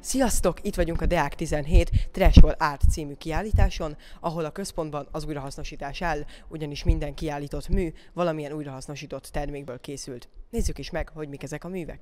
Sziasztok! Itt vagyunk a Deák 17 Trash or Art című kiállításon, ahol a központban az újrahasznosítás áll, ugyanis minden kiállított mű valamilyen újrahasznosított termékből készült. Nézzük is meg, hogy mik ezek a művek.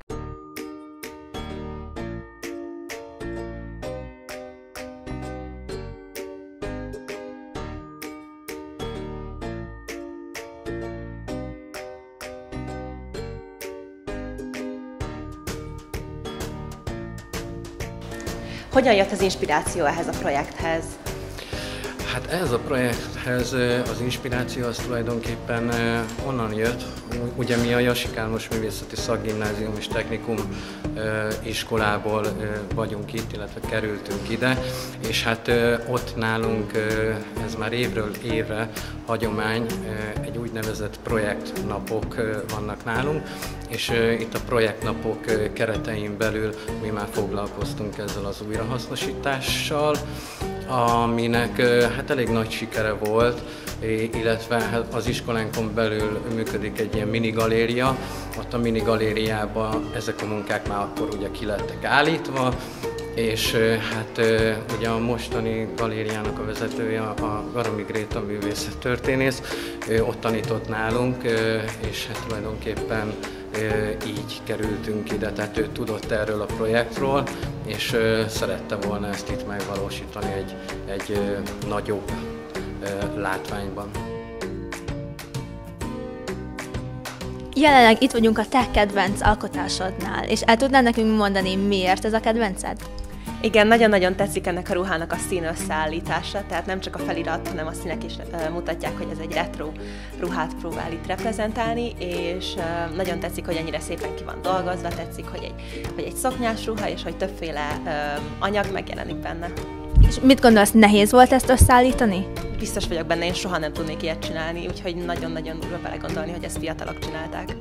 Hogyan jött az inspiráció ehhez a projekthez? Hát ehhez a projekthez az inspiráció az tulajdonképpen onnan jött, ugye mi a Jasik Álmos Művészeti Szakgimnázium és Technikum iskolából vagyunk itt, illetve kerültünk ide, és hát ott nálunk ez már évről évre hagyomány, egy úgynevezett projektnapok vannak nálunk, és itt a projektnapok keretein belül mi már foglalkoztunk ezzel az újrahasznosítással, aminek hát elég nagy sikere volt, illetve az iskolánkon belül működik egy ilyen minigaléria. Ott a minigalériában ezek a munkák már akkor ugye ki lettek állítva, és hát ugye a mostani galériának a vezetője, a Garami Gréta művészettörténész, ott tanított nálunk, és hát tulajdonképpen így kerültünk ide, tehát ő tudott erről a projektről, és szerette volna ezt itt megvalósítani egy nagyobb látványban. Jelenleg itt vagyunk a te kedvenc alkotásodnál, és el tudnál nekünk mondani, miért ez a kedvenced? Igen, nagyon-nagyon tetszik ennek a ruhának a színösszeállítása, tehát nem csak a felirat, hanem a színek is mutatják, hogy ez egy retro ruhát próbál itt reprezentálni, és nagyon tetszik, hogy ennyire szépen ki van dolgozva, tetszik, hogy egy szoknyás ruha, és hogy többféle anyag megjelenik benne. És mit gondolsz, nehéz volt ezt összeállítani? Biztos vagyok benne, én soha nem tudnék ilyet csinálni, úgyhogy nagyon-nagyon durva belegondolni, hogy ezt fiatalok csinálták.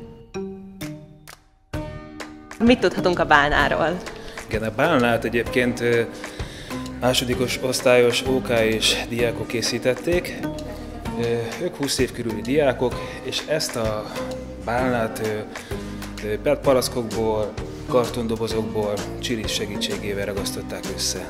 Mit tudhatunk a bálnáról? Igen, a bálnát egyébként másodikos osztályos OK és diákok készítették. Ők 20 év körüli diákok, és ezt a bálnát PET-palackokból, kartondobozokból, csilis segítségével ragasztották össze.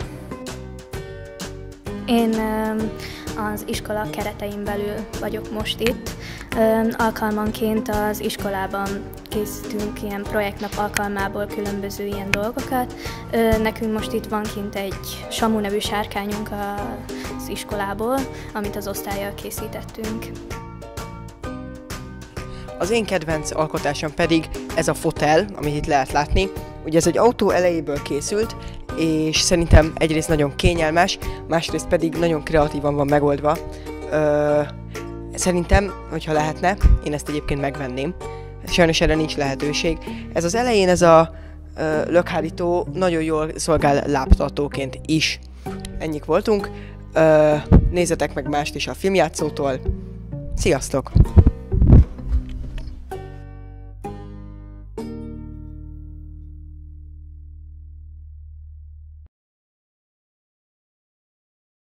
Én az iskola keretein belül vagyok most itt. Alkalmanként az iskolában készítünk ilyen projektnap alkalmából különböző ilyen dolgokat. Nekünk most itt van kint egy Samu nevű sárkányunk az iskolából, amit az osztállyal készítettünk. Az én kedvenc alkotásom pedig ez a fotel, amit itt lehet látni. Ugye ez egy autó elejéből készült, és szerintem egyrészt nagyon kényelmes, másrészt pedig nagyon kreatívan van megoldva. Szerintem, hogyha lehetne, én ezt egyébként megvenném. Sajnos erre nincs lehetőség. Ez az elején ez a lökhárító nagyon jól szolgál lábtartóként is. Ennyik voltunk. Nézzetek meg mást is a filmjátszótól. Sziasztok!